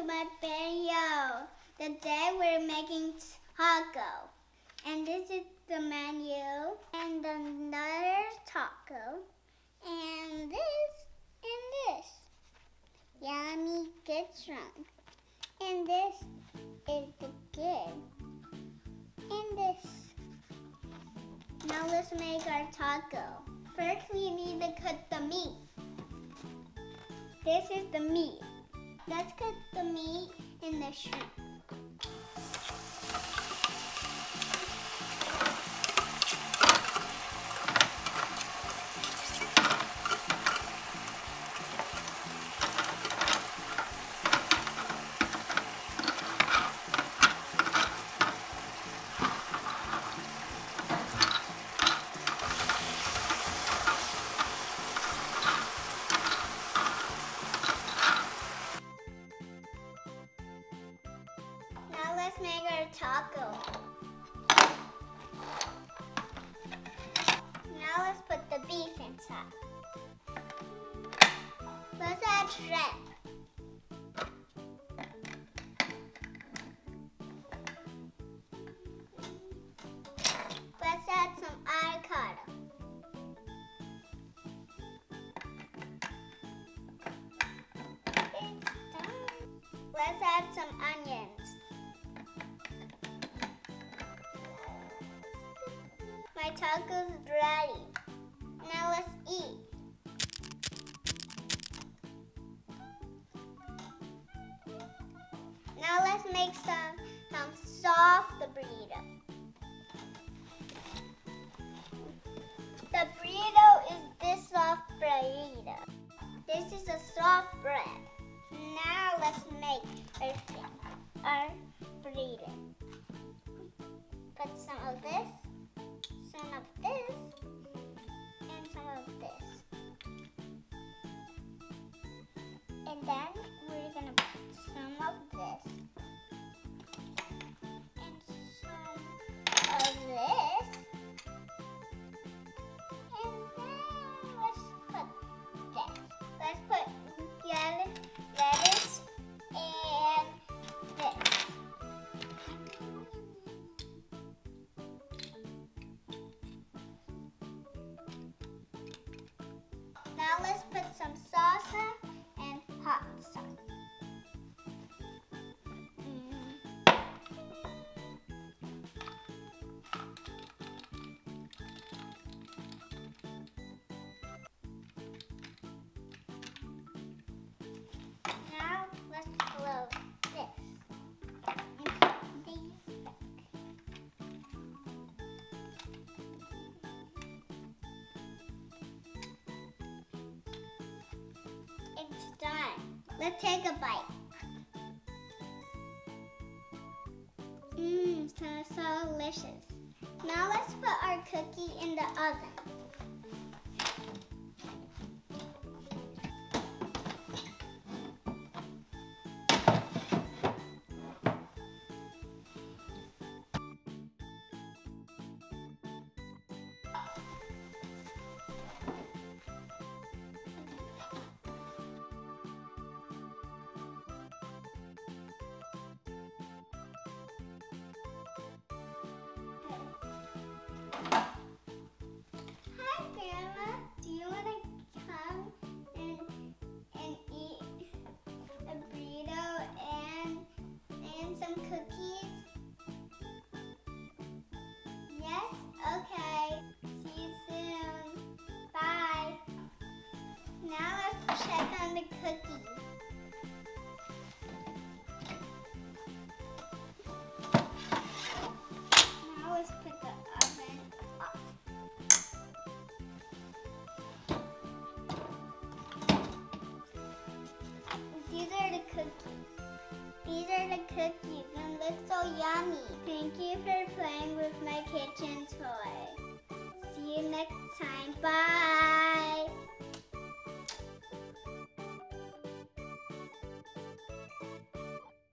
to my video. Today we're making taco. And this is the menu. And another taco. And this. And this. Yummy, good strong. And this is the good. And this. Now let's make our taco. First we need to cut the meat. This is the meat. Let's cut the meat in the shrimp. Now let's make our taco. Now let's put the beef inside. Let's add shrimp. Let's add some avocado. Let's add some onions. My taco's ready. Now let's eat. Now let's make some soft burrito. The burrito is this soft burrito. This is a soft bread. Now let's make our burrito. Put some of this. Some of this and some of this. And then we're gonna put some of this and some of this. And then let's put this. Let's put lettuce and this. Now let's put some salsa and hot sauce. Now let's close this. And put these back. It's done. Let's take a bite. So delicious. Now let's put our cookie in the oven. Hi, Grandma. Do you want to come and eat a burrito and some cookies? Yes? Okay. See you soon. Bye. Now let's check on the cookies. Now let's put the oven off. These are the cookies. These are the cookies and look so yummy. Thank you for playing with my kitchen toy. See you next time. Bye.